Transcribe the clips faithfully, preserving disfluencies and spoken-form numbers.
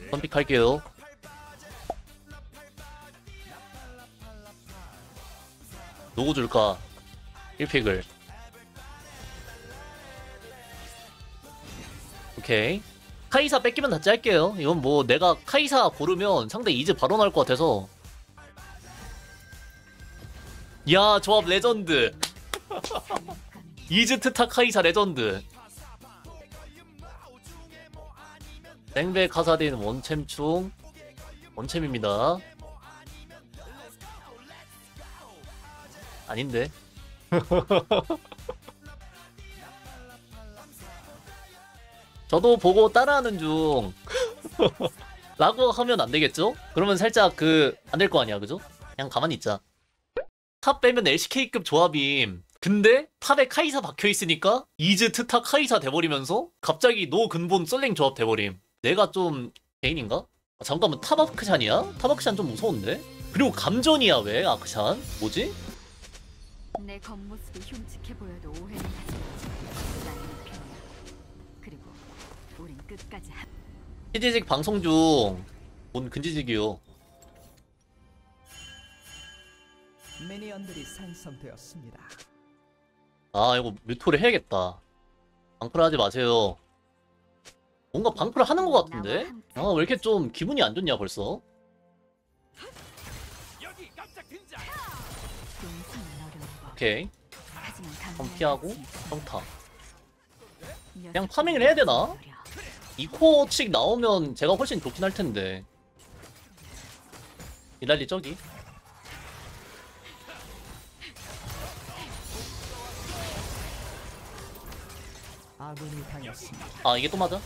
선픽할게요. 누구 줄까? 일 픽을. 오케이. 카이사 뺏기면 다 짤게요. 이건 뭐 내가 카이사 고르면 상대 이즈 바로 나올 것 같아서. 야, 조합 레전드. 이즈 트타 카이사 레전드. 땡배 카사딘 원챔충. 원챔입니다. 아닌데. 저도 보고 따라하는 중. 라고 하면 안 되겠죠? 그러면 살짝 그 안 될 거 아니야, 그죠? 그냥 가만히 있자. 탑 빼면 엘씨케이급 조합임. 근데 탑에 카이사 박혀있으니까 이즈 트타 카이사 돼버리면서 갑자기 노 근본 썰랭 조합 돼버림. 내가 좀 개인인가? 아, 잠깐만, 탑 아크샨이야? 탑 아크샨 좀 무서운데? 그리고 감전이야. 왜 아크샨? 뭐지? 내 겉모습이 흉측해 보여도 오해는 하지 마. 나는 편이야. 그리고 우린 끝까지 합. 시지직 방송 중. 뭔 근지직이요. 미니언들이 생성되었습니다. 아, 이거 뮤토를 해야겠다. 방풀 하지 마세요. 뭔가 방풀 하는 것 같은데? 아, 왜 이렇게 좀 기분이 안 좋냐 벌써? 오케이. 한 피하고 평타. 그냥 파밍을 해야 되나? 이 코어칙 나오면 제가 훨씬 좋긴 할 텐데. 이달리 저기. 아군이 당했습니다. 아, 이게 또 맞아?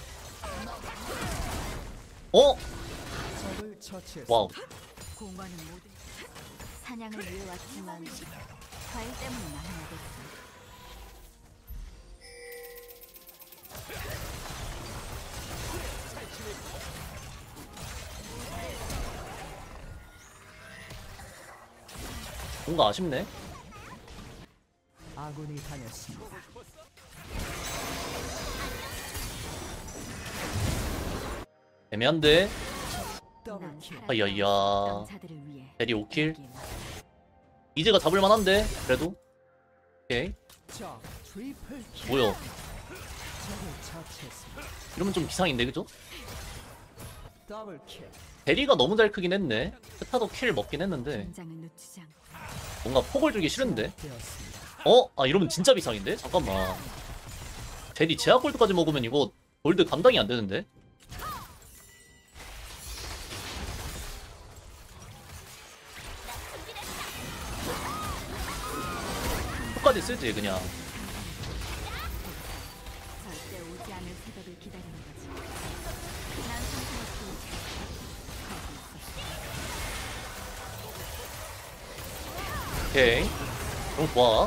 어? 적을 처치했습니다. 와우. 공원은 모두 사냥을 위해 왔지만 과일 때문에 나눠야겠어. 뭔가 아쉽네. 아군이 당했습니다. 애매한데? 더블킬. 아야야. 자들을 위해 대리 오 킬. 여기에 이제가 잡을 만한데? 그래도? 오케이. 적 트리플 킬. 뭐야? 적을 처치했습니다. 이러면 좀 비상인데, 그죠? 더블킬. 대리가 너무 잘 크긴 했네. 스타도 킬 먹긴 했는데 긴장을 늦추지 않고 뭔가 폭을 주기 싫은데? 되었습니다. 어? 아, 이러면 진짜 비상인데? 잠깐만. 대리 제약 골드까지 먹으면 이거 골드 감당이 안 되는데? 끝까지 쓰지 그냥. 절대 오지 않을 새벽을 기다리는 거지. 난 상관없고 거기 있어. 오케이. 너무 좋아.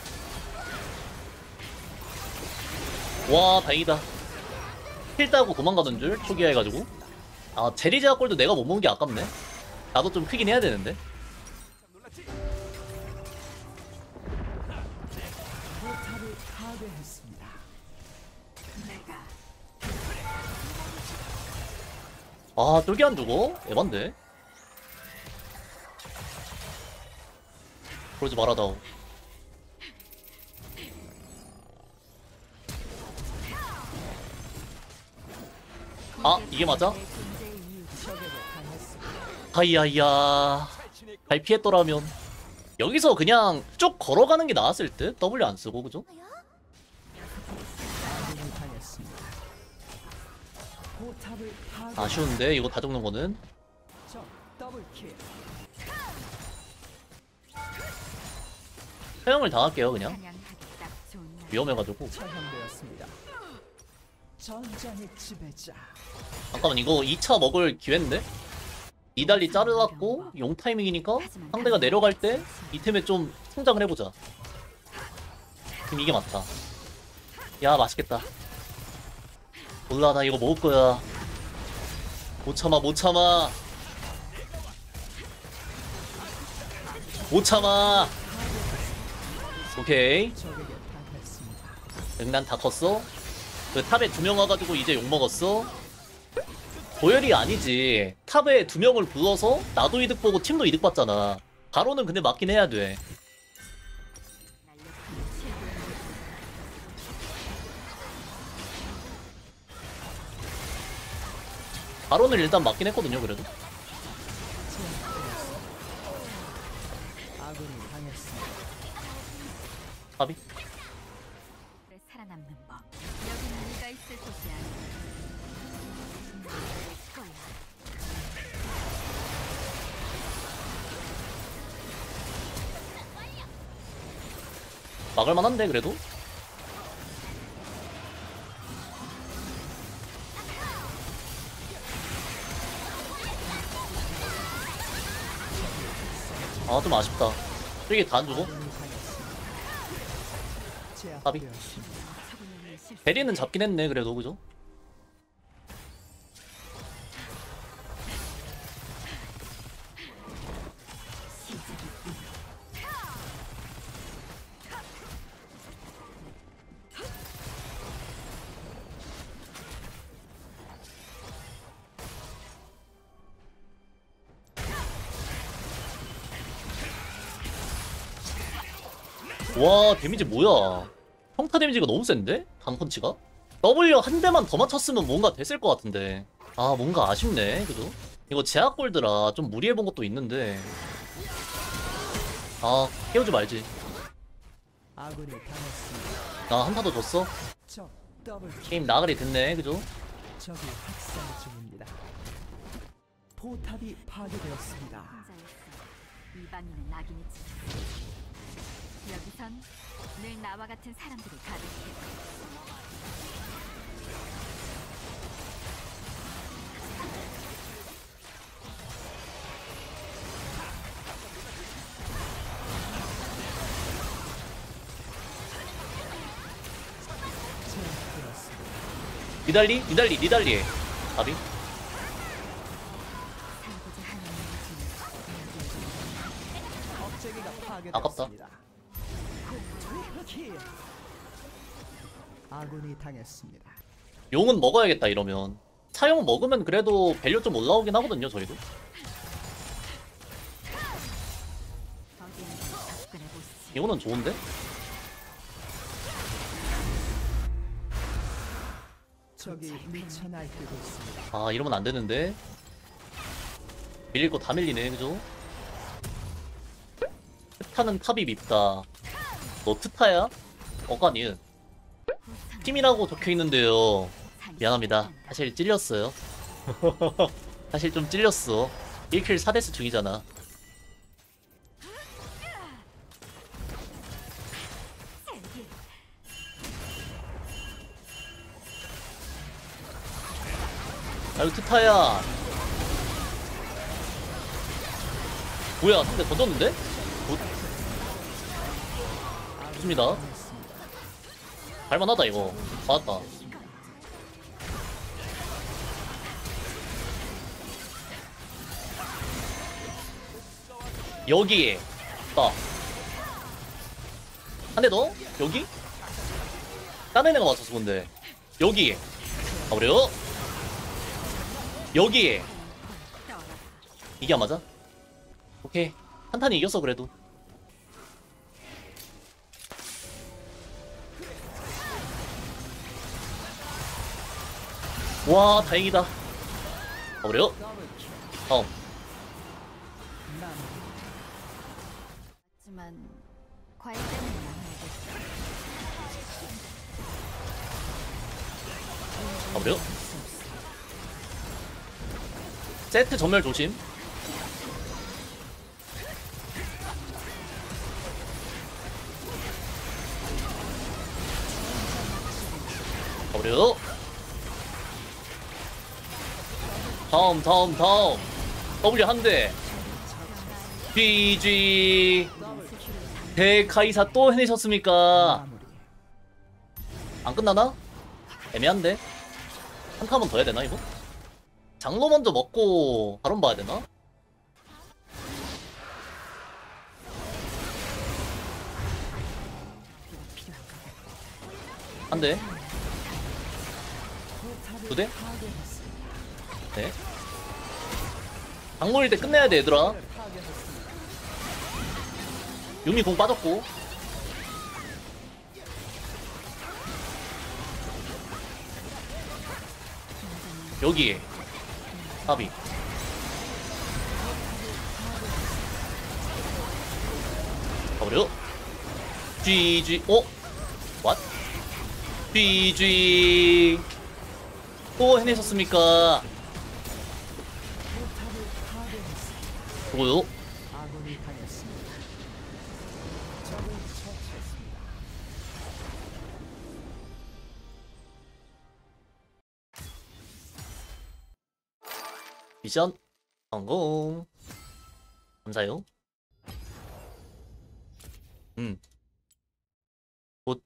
와, 다행이다. 힐 따고 도망가던 줄 초기화 해가지고. 아, 제리 제약 골드 내가 못 먹은 게 아깝네. 나도 좀 크긴 해야 되는데. 포탑을 파괴했습니다. 내가 아, 쫄기 안 주고? 에반데? 그러지 말아다오. 아, 이게 맞아? 내 존재의 이유. 적에게 당했습니다. 하이야이야. 잘 피했더라면. 여기서 그냥 쭉 걸어가는 게 나았을 듯? W 안 쓰고, 그죠? 아군이 당했습니다. 포탑을 파괴. 아쉬운데, 이거 다 죽는 거는. 적 더블킬. 사용을 당할게요, 그냥. 사냥하기 딱 좋은 날. 위험해가지고. 처형되었습니다. 전장의 지배자. 잠깐만, 이거 이 차 먹을 기회인데? 이달리 자르갖고 용 타이밍이니까 상대가 내려갈 때 이템에 좀 성장을 해보자. 지금 이게 맞다. 야, 맛있겠다. 몰라, 나 이거 먹을 거야. 못 참아, 못 참아. 못 참아. 오케이. 적에게 당했습니다. 응난 다 컸어. 그 탑에 두 명 와가지고 이제 욕 먹었어. 도열이 아니지. 탑에 두 명을 부어서 나도 이득 보고 팀도 이득 봤잖아. 바로는 근데 맞긴 해야 돼. 바로는 일단 맞긴 했거든요, 그래도. 아군이 당했습니다. 합이. 살아남는 법. 여긴 네가 있을 곳이 아니야. 내 거야. 막을만 한데, 그래도. 아, 좀 아쉽다. 저기 다 안 주고. 합이. 제압되었습니다. 처분을 실수. 베리는 잡긴 했네, 그래도, 그죠? 와, 데미지 뭐야? 평타 데미지가 너무 센데? 단펀치가? W 한 대만 더 맞췄으면 뭔가 됐을 것 같은데. 아, 뭔가 아쉽네, 그죠? 이거 제약 골드라 좀 무리해본 것도 있는데. 아, 깨우지 말지. 아군이 당했습니다. 나 한타도 줬어? 적 더블킬. 게임 나가리 됐네, 그죠? 적이 학살 중입니다. 포탑이 파괴되었습니다. 혼자였어. 이방인은 낙인이지. 여기선 늘 나와 같은 사람들이 가득해. 제압되었습니다. 니달리? 니달리, 니달리. 답이? 살고자 하는 이유는 억제기가 아깝다. 파괴되었습니다. 킬. 아군이 당했습니다. 용은 먹어야겠다, 이러면. 차용 먹으면 그래도 밸류 좀 올라오긴 하거든요, 저희도. 어디에는 접근해 보시지. 이거는 좋은데? 적이 미쳐 날뛰고 있습니다. 아, 이러면 안 되는데. 밀릴 거 다 밀리네, 그죠? 트타는 탑이 밉다. 너 트타야? 어까니 팀이라고 적혀 있는데요. 미안합니다. 사실 찔렸어요. 사실 좀 찔렸어. 일 킬 사 데스 중이잖아. 아유, 트타야. 뭐야, 근데 던졌는데? 굿. 좋습니다. 갈만하다, 이거. 맞았다. 여기에. 딱. 한 대 더? 여기? 다른 애가 맞췄어, 근데. 여기에. 가버려. 여기에. 이게 안 맞아? 오케이. 한탄이 이겼어, 그래도. 와, 다행이다. 가버려. 다음. 하지만 과일 때문에 나눠야겠어. 가버려. 세트 전멸 조심. 가버려. 다음 다음 다음 W 한 대. 지지. 대카이사 또 해내셨습니까? 마무리. 안 끝나나? 애매한데? 한 칸만 더 해야 되나 이거? 장로 먼저 먹고 바론 봐야 되나? 한 대. 두 대? 파괴했습니다. 네. 악모일 때 끝내야 돼 얘들아. 유미 공 빠졌고. 여기 합이 가버려. 지지. 어? 왓? 지지. 또 해내셨습니까? 뭐요? 아군이 당했습니다. 적을 처치했습니다. 미션 성공. 감사해요. 음. 곧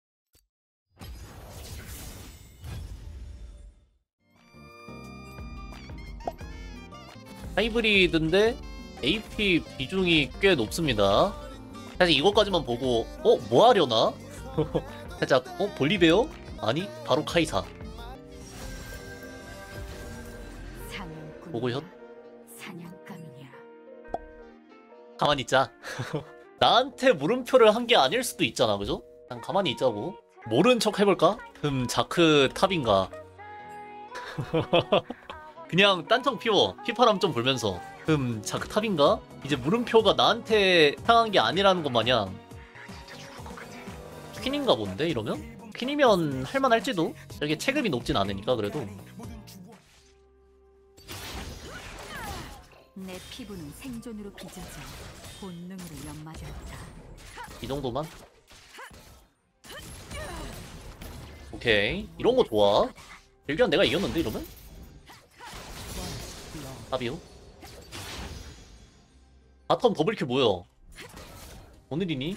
하이브리드인데 에이피 비중이 꽤 높습니다. 사실 이것까지만 보고 어? 뭐 하려나? 살짝 어? 볼리베어? 아니 바로 카이사. 사냥꾼이야. 보고요? 사냥감이냐. 가만히 있자. 나한테 물음표를 한 게 아닐 수도 있잖아, 그죠? 그냥 가만히 있자고. 모른 척 해볼까? 음, 자크 탑인가? 그냥 딴청 피워. 휘파람 좀 불면서. 음, 자크 탑인가? 이제 물음표가 나한테 향한 게 아니라는 것 마냥. 퀸인가 본데, 이러면? 퀸이면 할만할지도? 저게 체급이 높진 않으니까, 그래도. 내 피부는 생존으로 빚어져 본능으로 연마되었다. 이 정도만? 오케이. 이런 거 좋아. 일견 내가 이겼는데, 이러면? 답이요. 바텀 더블킬 뭐야? 오늘이니?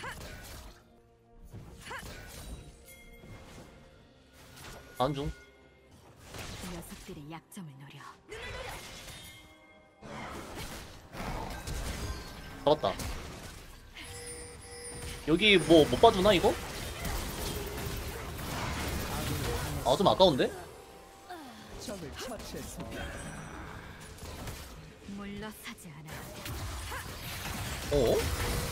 안중. 녀석들의 약점을 노려. 잡았다. 여기 뭐 못 봐주나 이거? 아 좀 아까운데? 적을 처치했습니다. 물러서지 않아. 어?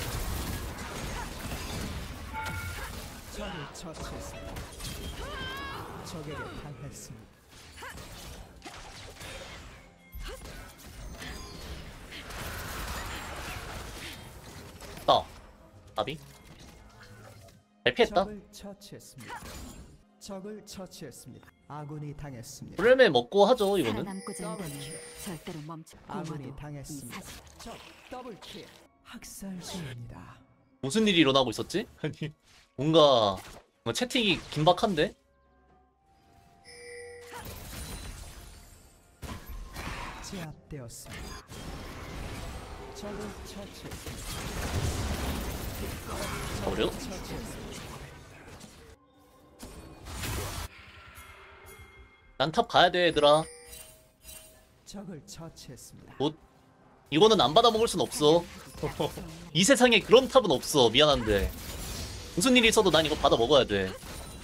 적을 처치했습니다. 적에게 당했습니다. 따. 답이? 잘 피했다. 적을 처치했습니다. 적을 처치했습니다. 아군이 당했습니다. 불매 먹고 하죠 이거는. 살아남고자 한다면 절대로 멈춰. 아군이 고마도 이 당했습니다. 사실 적 더블킬. 학살 중입니다. 무슨 일이 일어나고 있었지? 아니 뭔가, 뭔가 채팅이 긴박한데? 제압되었습니다. 적을 처치했습니다. 어려? 처치했습니다. 난 탑 가야 돼 얘들아. 적을 처치했습니다. 곧. 이거는 안 받아먹을 순 없어. 이 세상에 그런 탑은 없어. 미안한데 무슨 일이 있어도 난 이거 받아먹어야 돼.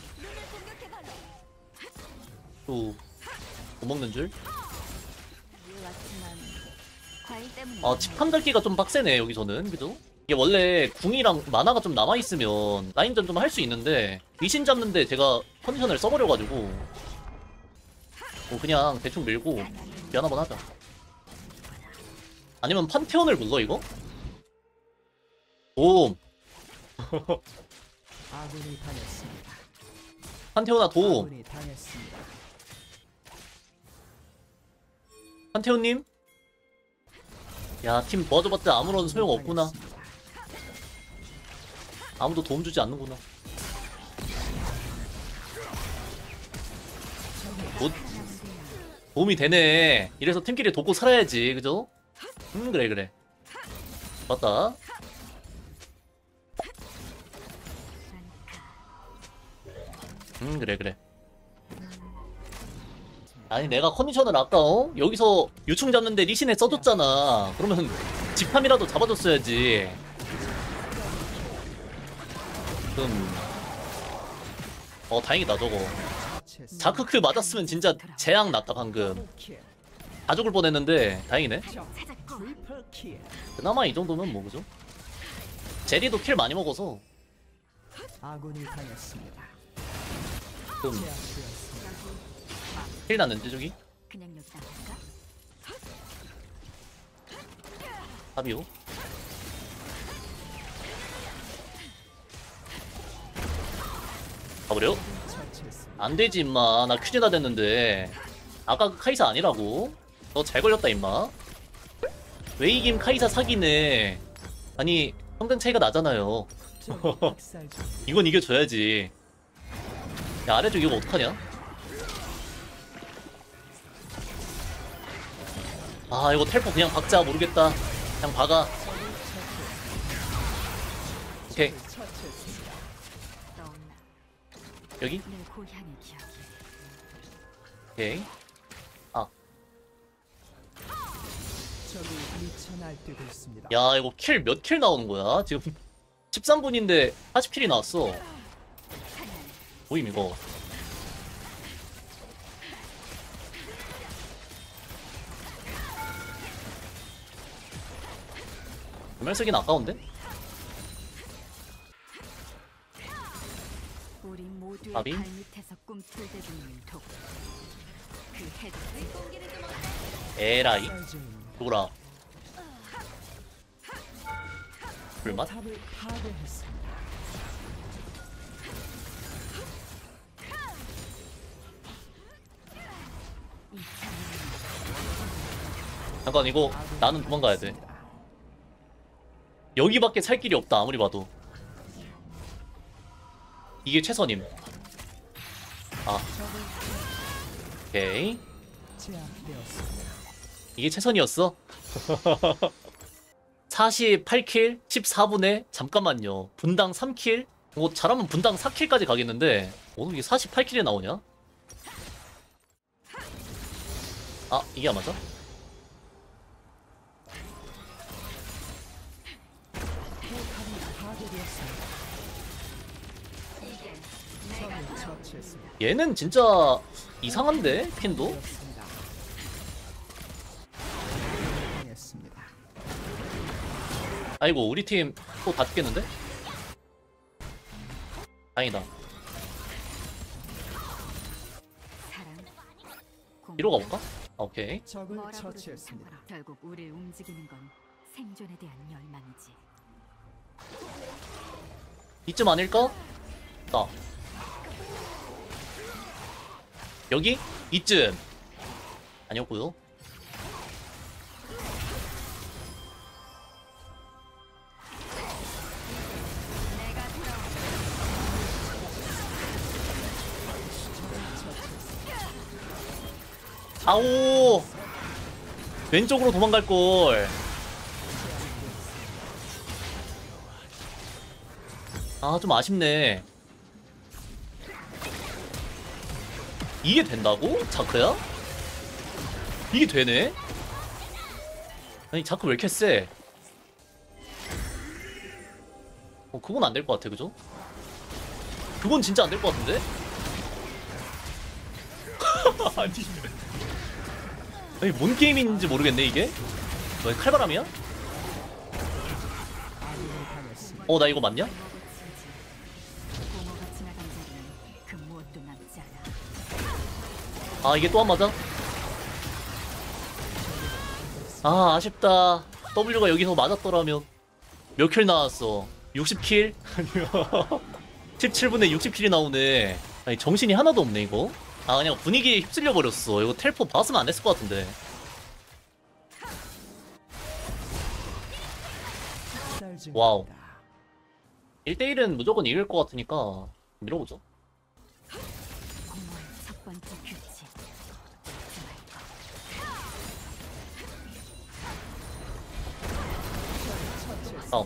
또 못 먹는 줄? 몰랐지만 과일 때문에. 아, 집탐 달기가 좀 빡세네, 여기서는. 그죠? 이게 원래 궁이랑 만화가 좀 남아있으면 라인전 좀 할 수 있는데, 리신 잡는데 제가 컨디션을 써버려가지고, 뭐 그냥 대충 밀고, 미안 한번 하자. 아니면 판테온을 불러, 이거? 도움. 아군이 당했습니다. 판테온아, 도움. 아군이 당했습니다. 판테온님? 야, 팀 도와줘봤자 아무런 소용없구나. 아무도 도움 주지 않는구나. 도, 도움이 되네. 이래서 팀끼리 돕고 살아야지, 그죠? 음, 그래, 그래. 맞다. 음, 그래, 그래. 아니, 내가 컨디션을 아까, 어? 여기서 유충 잡는데 리신에 써줬잖아. 그러면 집탐이라도 잡아줬어야지. 음. 어, 다행이다, 저거. 자크크 맞았으면 진짜 재앙 났다, 방금. 더블킬. 다 죽을 뻔했는데 다행이네. 적 트리플 킬. 그나마 이 정도면 뭐 그죠? 제리도 킬 많이 먹어서 아군이 당했습니다. 좀 제압되었습니다. 킬 났는데 저기 그냥 여기다 할까? 답이요. 가버려? 처치했습니다. 안 되지 임마. 나 퀴즈나 됐는데 아까 그 카이사 아니라고? 너 잘 걸렸다 임마. 왜 이김 카이사 사기네. 아니 평등 차이가 나잖아요. 적을 학살 중. 이건 이겨줘야지. 야 아래쪽 이거 어떡하냐? 아 이거 텔포 그냥 박자 모르겠다. 그냥 박아. 오케이 처치했습니다. 떠올라. 여기 내 고향의 기억이. 오케이. 아 적이 미쳐 날뛰고 있습니다. 야 이거 킬 몇 킬 나오는 거야? 지금 십삼 분인데 사십 킬이 나왔어. 보임 이거. 정말 쓰긴 아까운데? 우리 모두의 아비? 발밑에서 꿈틀대고 있는 독. 그 해독 공기를 좀 에라이 학살 중입니다. 누구라 불맛? 탑을 파괴했습니다. 잠깐 이거 나는 도망가야 돼. 여기밖에 살 길이 없다 아무리 봐도. 이게 최선임. 아 오케이 제압되었습니다. 이게 최선이었어? 사십팔 킬 십사 분에 잠깐만요 분당 삼 킬? 뭐 잘하면 분당 사 킬까지 가겠는데 오늘 이게 사십팔 킬이 나오냐? 아 이게 안 맞아? 포탑이 파괴되었습니다. 적을 처치했습니다. 얘는 진짜 이상한데 핀도? 되었습니다. 당했습니다. 아이고 우리 팀 또 다 죽겠는데? 다행이다. 사랑. 공- 뒤로 가볼까? 아, 오케이. 적을 뭐라 부르든 처치했습니다. 상관없- 결국 우리를 움직이는 건 생존에 대한 열망이지. 이쯤 아닐까? 나 여기? 이쯤 아니었고요. 내가 돌아온 아오 왼쪽으로 도망갈 걸. 아 좀 아쉽네. 이게 된다고? 자크야? 이게 되네? 아니 자크 왜 이렇게 세? 어 그건 안 될 것 같아 그죠? 그건 진짜 안 될 것 같은데? 아니 아니 뭔 게임인지 모르겠네 이게? 뭐 칼바람이야? 아군이 당했습니다. 어 나 이거 맞냐? 공허가 지나간 자리는 그 무엇도 남지 않아. 아 이게 또 안 맞아? 아 아쉽다. W가 여기서 맞았더라면 몇 킬 나왔어? 육십 킬? 아니요 십칠 분에 육십 킬이 나오네. 아니 정신이 하나도 없네 이거. 아 그냥 분위기에 휩쓸려 버렸어. 이거 텔포 봤으면 안 했을 것 같은데. 학살 중입니다. 와우. 일 대 일은 무조건 이길 것 같으니까 밀어보죠. 공허의 첫 번째 규칙. 어.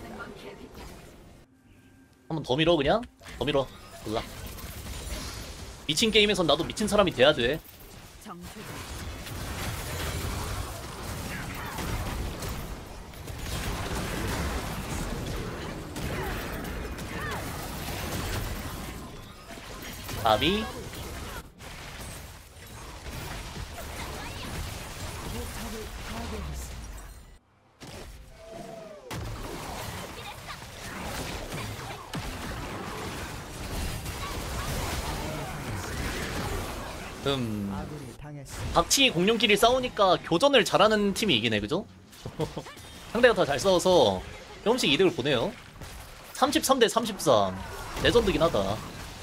한 번 더 밀어 그냥? 더 밀어. 몰라. 미친 게임에선 나도 미친 사람이 돼야 돼. 정조준. 아비 음 아군이 당했습니다. 박치기 공룡끼리 싸우니까 교전을 잘하는 팀이 이기네 그죠? 상대가 다 잘 싸워서 조금씩 이득을 보네요. 삼십삼 대 삼십삼 레전드긴 하다.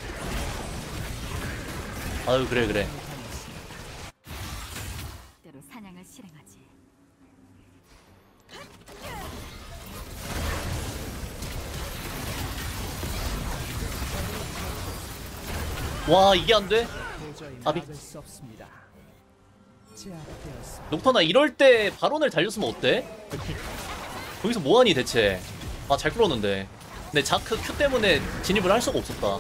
아유 그래 그래. 때로 사냥을 실행하지. 와 이게 안 돼? 도저히 아비. 막을 수 없습니다. 제압되었습니다. 녹터나 이럴 때 바론을 달렸으면 어때? 거기서 뭐하니 대체? 아 잘 끌었는데. 근데 자크 Q 때문에 진입을 할 수가 없었다.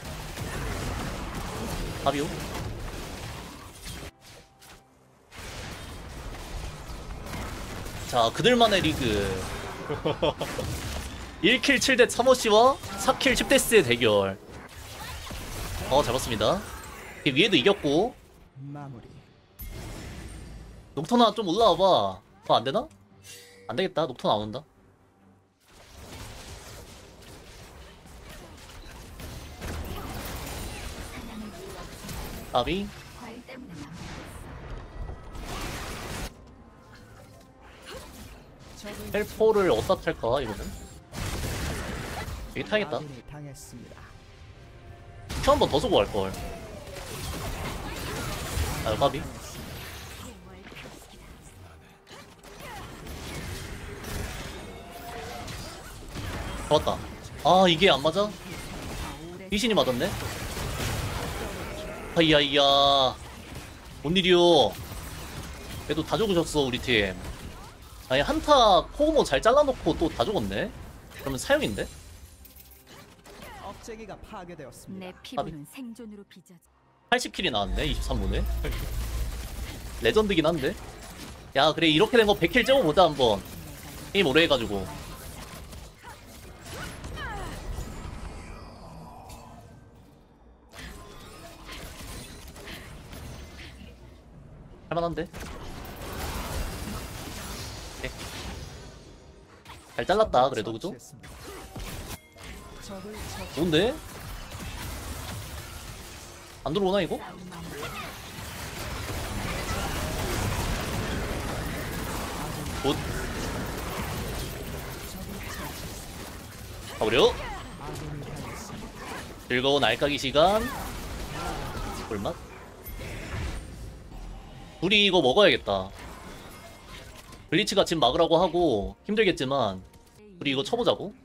아비오? 자 그들만의 리그 일 킬 칠 대 참호씨와 사 킬 십 데스의 대결. 어 잡았습니다. 위에도 이겼고. 마무리. 녹터나 좀 올라와봐. 어 안되나? 안되겠다. 녹터나 안 온다. 아비 과일 때문에 막 헬포를 어디다 탈까 이거는? 여기 타야겠다. 아군이 당했습니다. 큐 한 번 더 쏘고 갈걸. 아 까비. 잡았다. 아 이게 안 맞아? 귀신이 맞았네? 아이야 이야 뭔 일이요. 그래도 다 죽으셨어 우리 팀. 아니 한타 코고모 잘 잘라놓고 또 다 죽었네? 그러면 사형인데? 억제기가 파괴되었습니다. 내 피부는 생존으로 빚어져. 팔십 킬이 나왔네 이십삼 분에. 레전드긴 한데. 야 그래 이렇게 된 거 백 킬 찍어보자 한번. 게임 오래 해가지고. 할만한데? 오케이. 잘 잘랐다 그래도 그죠? 처치했습니다. 적을 처치. 뭔데? 안 들어오나 이거? 곧 가버려. 아군이 당했습니다. 즐거운 알까기 시간. 꿀맛. 둘이 이거 먹어야겠다. 블리츠가 집 막으라고 하고 힘들겠지만 우리 이거 쳐보자고.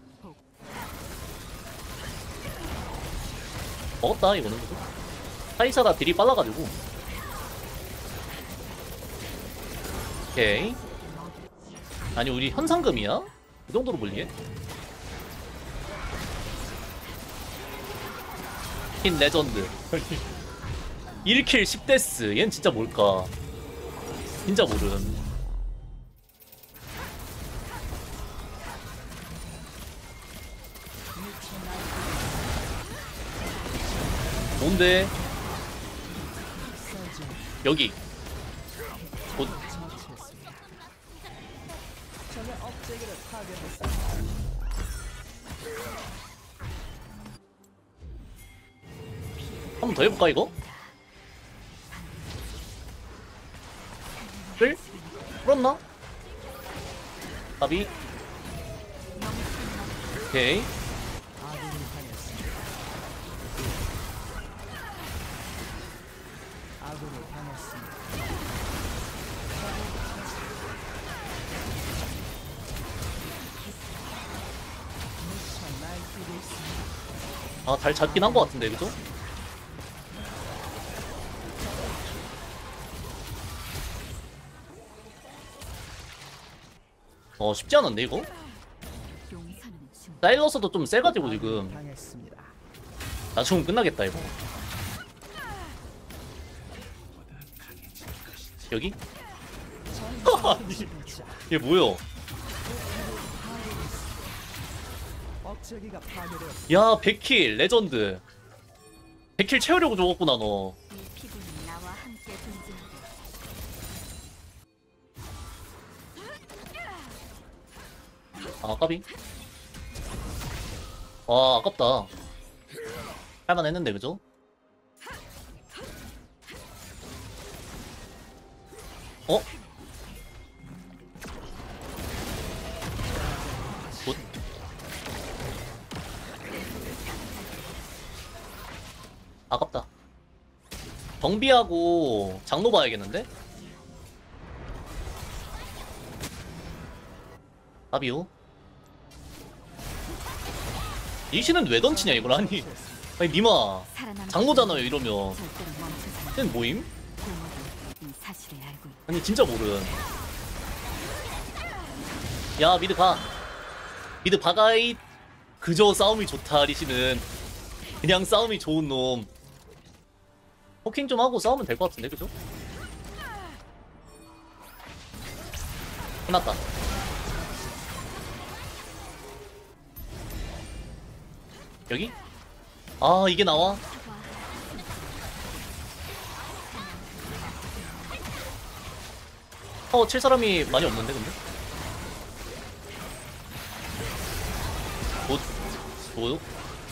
먹었다 이거는. 카이사가 딜이 빨라가지고. 오케이. 아니 우리 현상금이야? 그 정도로 몰리게? 흰 레전드. 일 킬 십 데스. 얜 진짜 뭘까? 진짜 모름. 뭔데? 여기. 곧 처치했습니다. 적의 억제기를 파괴했습니다. 한 번 더 해볼까 이거? 끌? 풀었나? 답이? 오케이. 아군이 당했습니다. 아군이 당했습니다. 미쳐 날뛰고 있습니다. 아, 잘 잡긴 한 것 같은데, 그죠? 어, 쉽지 않은데, 이거? 용서는 중. 사일러스도 좀 세가지고, 아군이 지금. 당했습니다. 나중은 끝나겠다, 이거. 여기? 얘 뭐야? 억제기가 파괴되었습니다. 야, 백 킬, 레전드. 백 킬 채우려고 죽었구나, 너. 이 피부는 나와 함께 존재하고. 아, 까비. 와, 아깝다. 할만 했는데, 그죠? 어? 굿. 아깝다. 정비하고 장로 봐야겠는데? 아비오. 이씨는 왜 던치냐 이걸. 아니 아니 니마 살아남은 장로잖아요 이러면. 절대로 멈추지 않아. 쟤는 뭐임? 고모도 이 사실을 알고 있다. 아니 진짜 모름. 야 미드 가. 미드 바가이. 그저 싸움이 좋다 리시는. 그냥 싸움이 좋은 놈. 포킹 좀 하고 싸우면 될 것 같은데 그죠? 끝났다. 여기? 아 이게 나와? 어, 칠 사람이 많이 없는데, 근데? 뭐, 뭐요?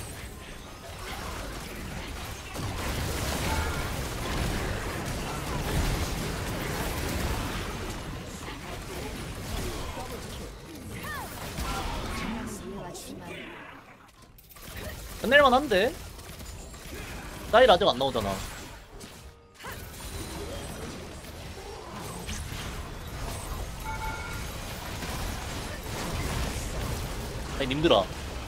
끝낼만 한데? 사일 아직 안 나오잖아. 아니 님들아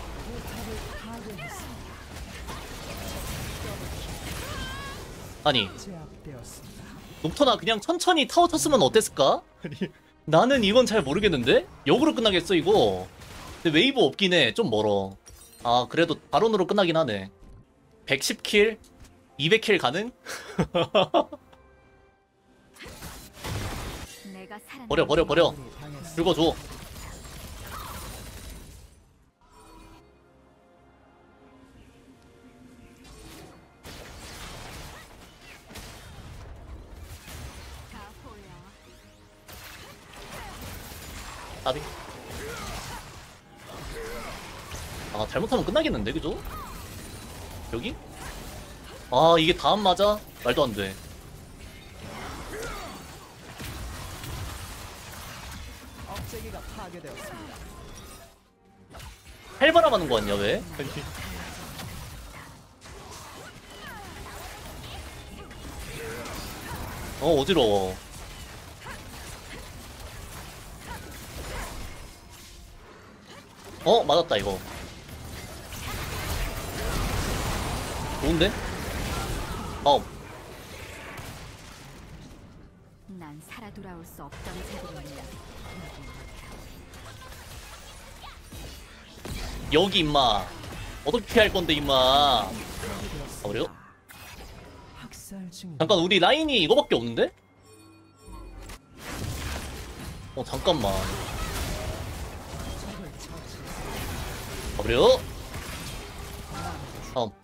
아니 제압되었습니다. 녹터나 그냥 천천히 타워 탔으면 어땠을까? 아니 나는 이건 잘 모르겠는데? 역으로 끝나겠어 이거. 근데 웨이브 없긴 해. 좀 멀어. 아 그래도 바론으로 끝나긴 하네. 백십 킬? 이백 킬 가능? 내가 살아남은 버려 버려 버려. 아군이 당했습니다. 긁어줘. 가호야. 나비. 아 잘못하면 끝나겠는데 그죠? 여기? 아 이게 다음 맞아? 말도 안돼. 억제기가 파괴되었습니다. 헬바람 하는 거 같냐 왜? 어 어지러워. 어 맞았다 이거. 좋은데? 어 난 살아 돌아올 수 없던 자들입니다. 여기 임마. 어떻게 피할 건데 임마. 아 그래요? 학살 중입니다. 잠깐 우리 라인이 이거밖에 없는데? 어 잠깐만. 적을 처치. 아 그래요? 다음.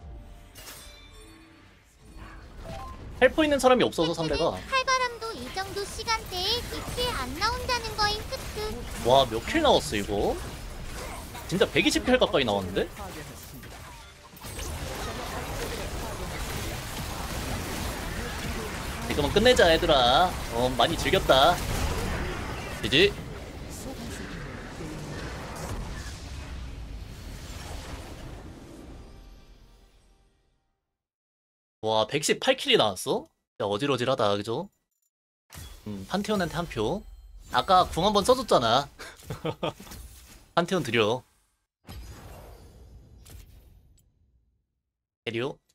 헬퍼 있는 사람이 없어서 상대가. 칼바람도 이 정도 시간대에 이킬 안 나온다는 거인 크크. 와 몇 킬 나왔어 이거? 진짜 백이십 킬 가까이 나왔는데? 파괴했습니다. 이거만 끝내자 얘들아. 어 많이 즐겼다. 이지? 와 백십팔 킬이 나왔어? 야 어질어질하다 그죠? 음 판테온한테 한 표. 아까 궁 한번 써줬잖아. 판테온 드려. 에리오